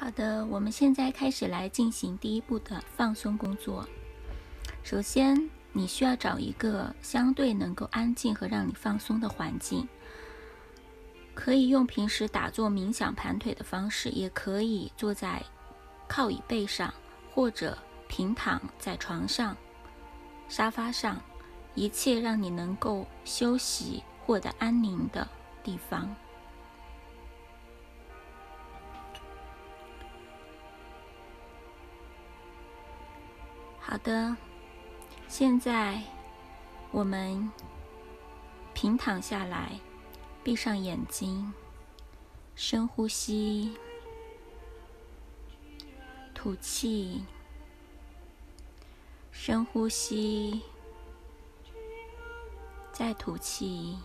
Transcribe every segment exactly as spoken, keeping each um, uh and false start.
好的，我们现在开始来进行第一步的放松工作。首先，你需要找一个相对能够安静和让你放松的环境，可以用平时打坐冥想盘腿的方式，也可以坐在靠椅背上，或者平躺在床上、沙发上，一切让你能够休息、获得安宁的地方。好的，现在我们平躺下来，闭上眼睛，深呼吸，吐气，深呼吸，再吐气，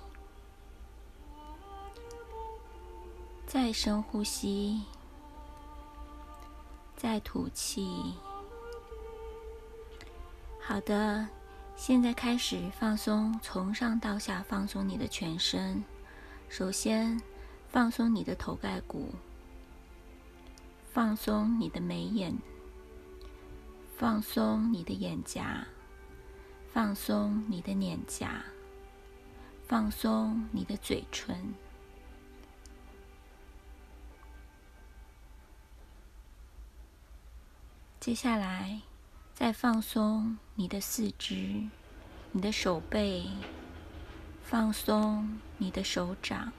再深呼吸，再吐气。好的，现在开始放松，从上到下放松你的全身。首先，放松你的头盖骨，放松你的眉眼，放松你的眼颊，放松你的脸颊，放松你的嘴唇。接下来，再放松你的四肢，你的手背，放松你的手掌，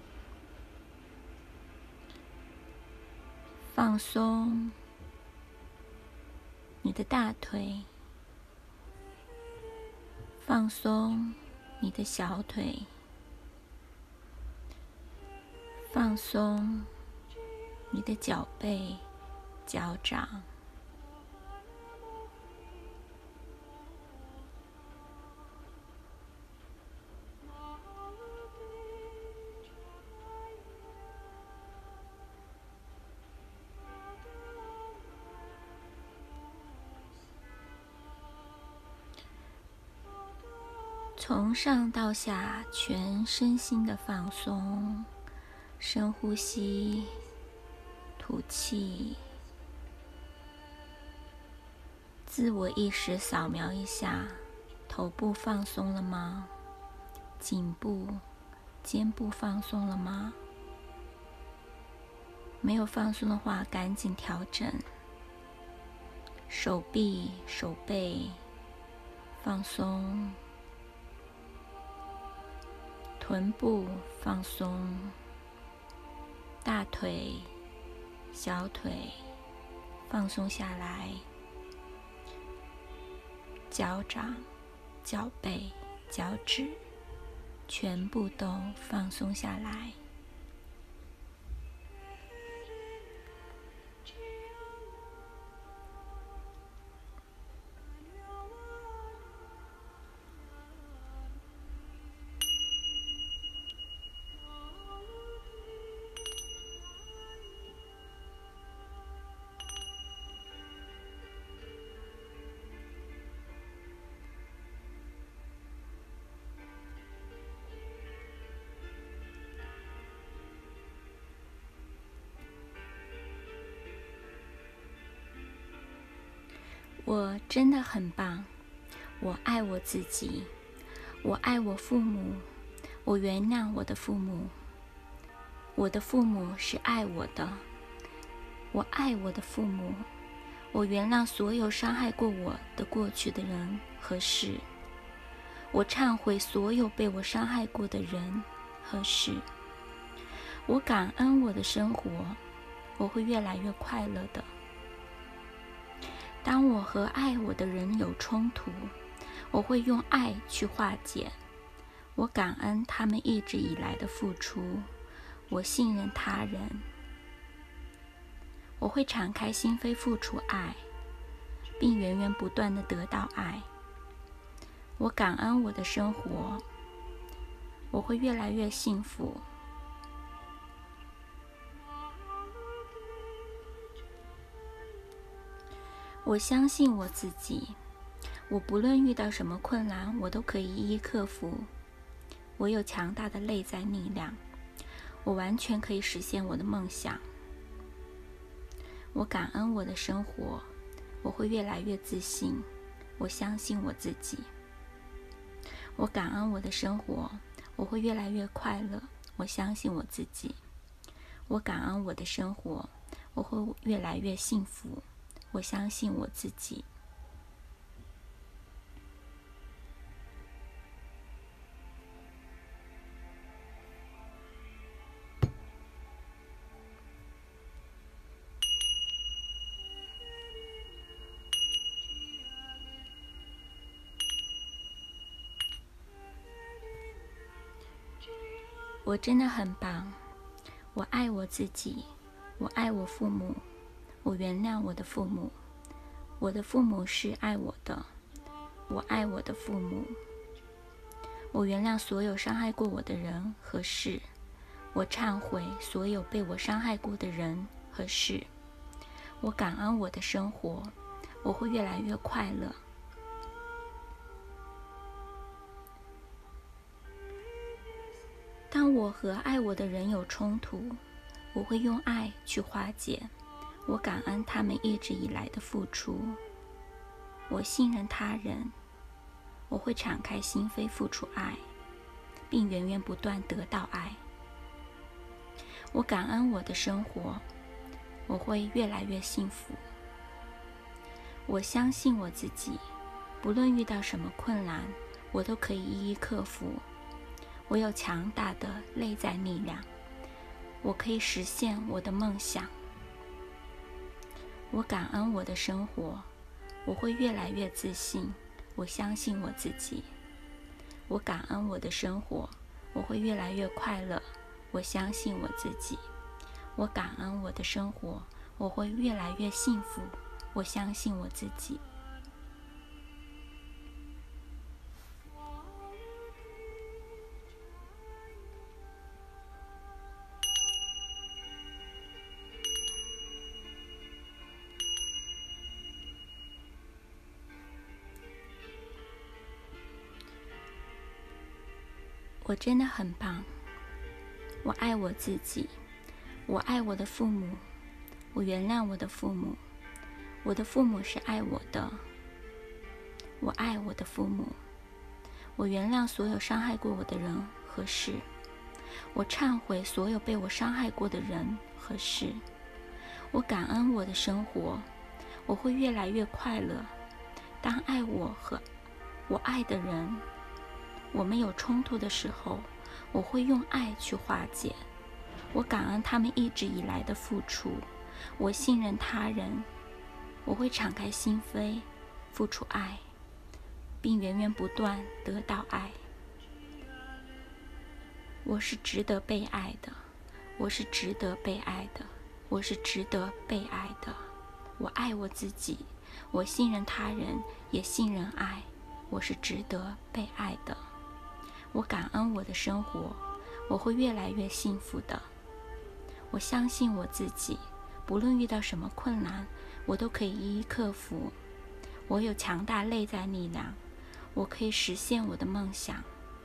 放松你的大腿，放松你的小腿，放松你的脚背、脚掌。从上到下，全身心的放松，深呼吸，吐气，自我意识扫描一下，头部放松了吗？颈部、肩部放松了吗？没有放松的话，赶紧调整。手臂、手背放松，臀部放松，大腿、小腿放松下来，脚掌、脚背、脚趾全部都放松下来。我真的很棒，我爱我自己，我爱我父母，我原谅我的父母，我的父母是爱我的，我爱我的父母，我原谅所有伤害过我的过去的人和事，我忏悔所有被我伤害过的人和事，我感恩我的生活，我会越来越快乐的。当我和爱我的人有冲突，我会用爱去化解。我感恩他们一直以来的付出，我信任他人。我会敞开心扉付出爱，并源源不断地得到爱。我感恩我的生活，我会越来越幸福。我相信我自己，我不论遇到什么困难，我都可以一一克服。我有强大的内在力量，我完全可以实现我的梦想。 我感恩我的生活，我会越来越自信，我相信我自己。我感恩我的生活，我会越来越快乐，我相信我自己。我感恩我的生活，我会越来越幸福，我相信我自己。我真的很棒，我爱我自己，我爱我父母，我原谅我的父母，我的父母是爱我的，我爱我的父母，我原谅所有伤害过我的人和事，我忏悔所有被我伤害过的人和事，我感恩我的生活，我会越来越快乐。当我和爱我的人有冲突，我会用爱去化解。我感恩他们一直以来的付出。我信任他人，我会敞开心扉付出爱，并源源不断得到爱。我感恩我的生活，我会越来越幸福。我相信我自己，不论遇到什么困难，我都可以一一克服。我有强大的内在力量，我可以实现我的梦想。我感恩我的生活，我会越来越自信，我相信我自己。我感恩我的生活，我会越来越快乐，我相信我自己。我感恩我的生活，我会越来越幸福，我相信我自己。我真的很棒，我爱我自己，我爱我的父母，我原谅我的父母，我的父母是爱我的，我爱我的父母，我原谅所有伤害过我的人和事，我忏悔所有被我伤害过的人和事，我感恩我的生活，我会越来越快乐。当爱我和我爱的人我们有冲突的时候，我会用爱去化解。我感恩他们一直以来的付出，我信任他人，我会敞开心扉，付出爱，并源源不断得到爱。我是值得被爱的，我是值得被爱的，我是值得被爱的。我爱我自己，我信任他人，也信任爱，我是值得被爱的。我感恩我的生活，我会越来越幸福的。我相信我自己，不论遇到什么困难，我都可以一一克服。我有强大内在力量，我可以实现我的梦想。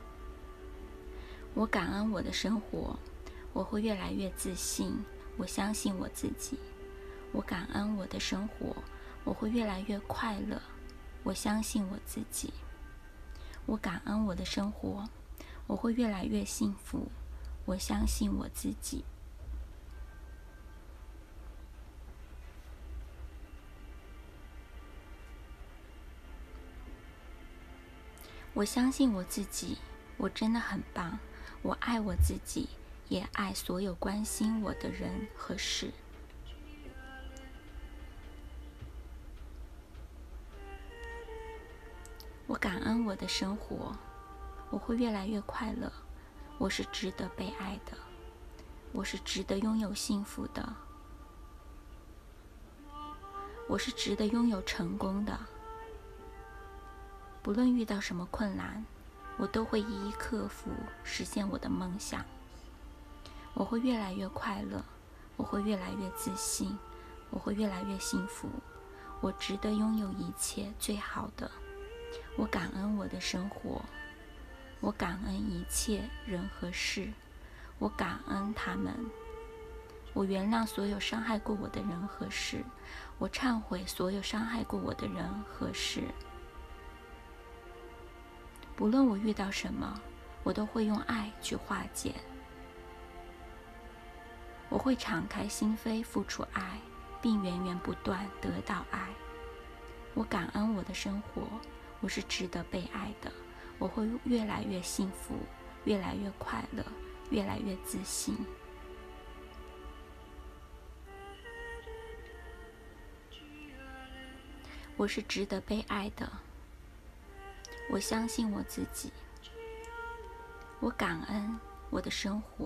我感恩我的生活，我会越来越自信，我相信我自己。我感恩我的生活，我会越来越快乐，我相信我自己。我感恩我的生活，我会越来越幸福，我相信我自己。我相信我自己，我真的很棒，我爱我自己，也爱所有关心我的人和事。我感恩我的生活，我会越来越快乐，我是值得被爱的，我是值得拥有幸福的，我是值得拥有成功的。不论遇到什么困难，我都会一一克服，实现我的梦想。我会越来越快乐，我会越来越自信，我会越来越幸福。我值得拥有一切最好的。我感恩我的生活，我感恩一切人和事，我感恩他们， 我原谅所有伤害过我的人和事，我忏悔所有伤害过我的人和事。不论我遇到什么，我都会用爱去化解。我会敞开心扉付出爱，并源源不断得到爱。我感恩我的生活，我是值得被爱的。我会越来越幸福，越来越快乐，越来越自信。我是值得被爱的。我相信我自己。我感恩我的生活。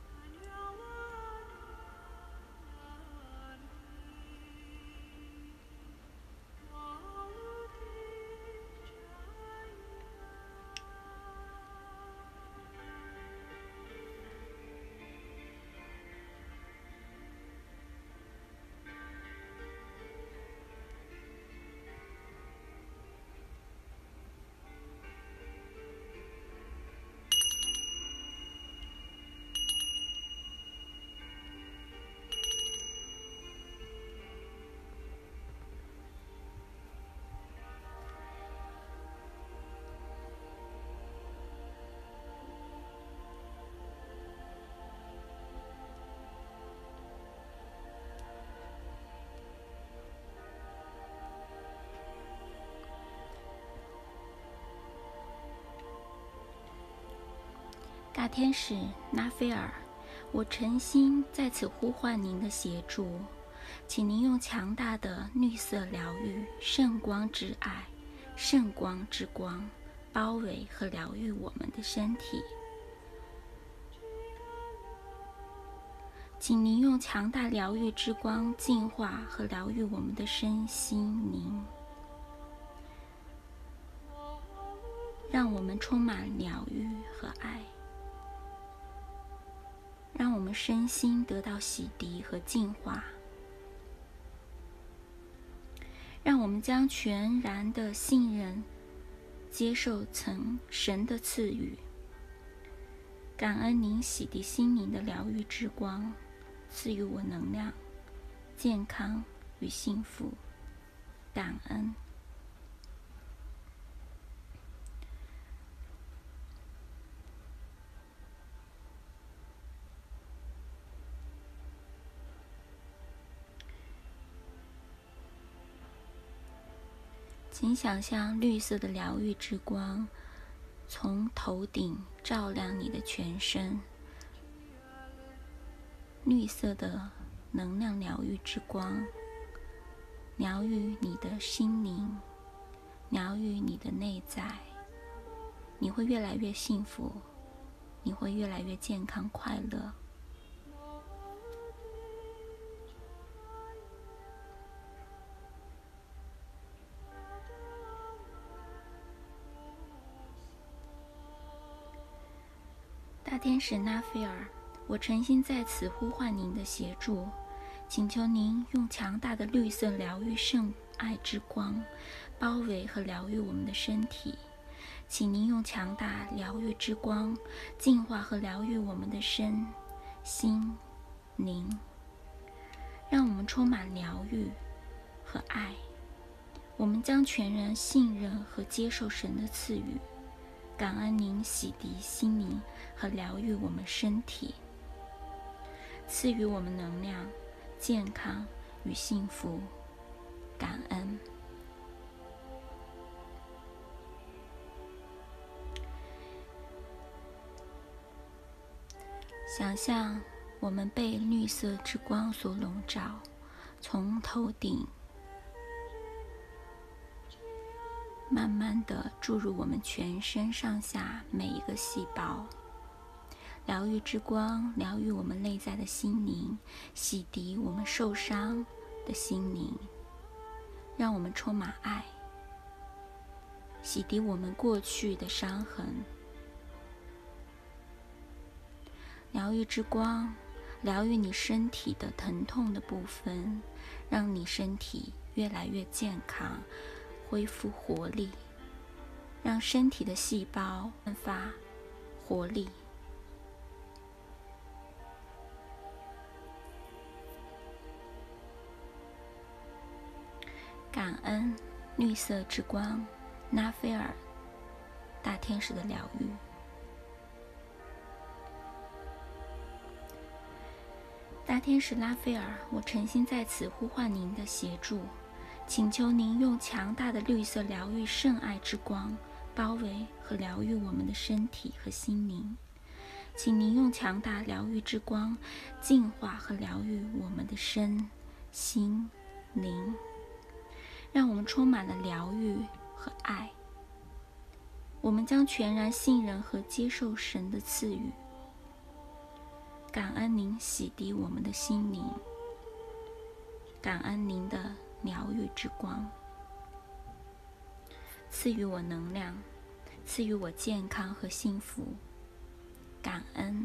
大天使拉斐尔，我诚心在此呼唤您的协助，请您用强大的绿色疗愈圣光之爱、圣光之光包围和疗愈我们的身体。请您用强大疗愈之光净化和疗愈我们的身心灵，让我们充满疗愈和爱，让我们身心得到洗涤和净化，让我们将全然的信任接受曾神的赐予，感恩您洗涤心灵的疗愈之光赐予我能量、健康与幸福，感恩。请想象绿色的疗愈之光从头顶照亮你的全身，绿色的能量疗愈之光疗愈你的心灵，疗愈你的内在。你会越来越幸福，你会越来越健康快乐。大天使拉斐尔，我诚心在此呼唤您的协助，请求您用强大的绿色疗愈圣爱之光包围和疗愈我们的身体，请您用强大疗愈之光净化和疗愈我们的身心灵，让我们充满疗愈和爱。我们将全然信任和接受神的赐予，感恩您洗涤心灵和疗愈我们身体，赐予我们能量、健康与幸福，感恩。想象我们被绿色之光所笼罩，从头顶慢慢地注入我们全身上下每一个细胞，疗愈之光疗愈我们内在的心灵，洗涤我们受伤的心灵，让我们充满爱，洗涤我们过去的伤痕。疗愈之光疗愈你身体的疼痛的部分，让你身体越来越健康，恢复活力，让身体的细胞焕发活力。 感恩绿色之光拉斐尔大天使的疗愈。大天使拉斐尔，我诚心在此呼唤您的协助，请求您用强大的绿色疗愈圣爱之光包围和疗愈我们的身体和心灵。请您用强大疗愈之光净化和疗愈我们的身心灵，让我们充满了疗愈和爱。我们将全然信任和接受神的赐予。感恩您洗涤我们的心灵，感恩您的疗愈之光，赐予我能量，赐予我健康和幸福。感恩。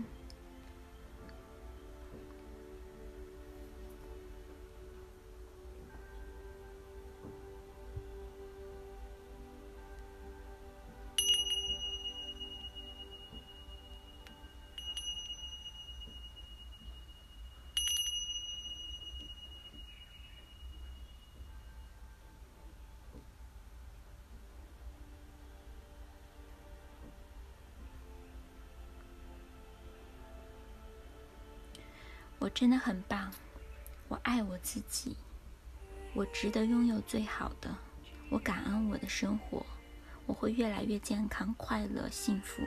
我真的很棒，我爱我自己，我值得拥有最好的，我感恩我的生活，我会越来越健康、快乐、幸福。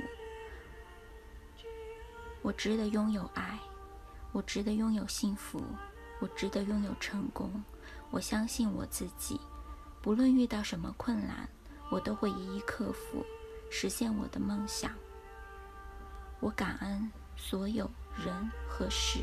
我值得拥有爱，我值得拥有幸福，我值得拥有成功。我相信我自己，不论遇到什么困难，我都会一一克服，实现我的梦想。我感恩所有人和事。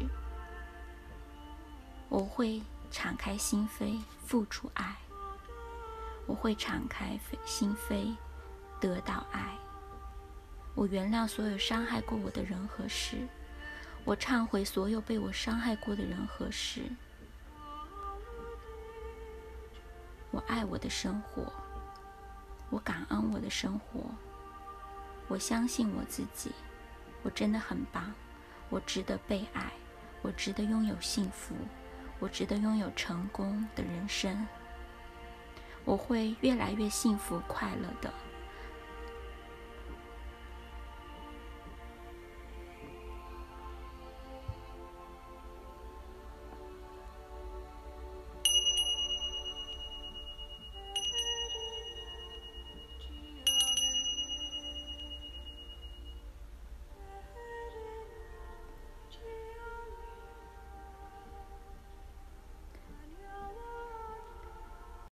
我会敞开心扉，付出爱。我会敞开心扉，得到爱。我原谅所有伤害过我的人和事。我忏悔所有被我伤害过的人和事。我爱我的生活。我感恩我的生活。我相信我自己。我真的很棒。我值得被爱。我值得拥有幸福。我值得拥有成功的人生。我会越来越幸福快乐的。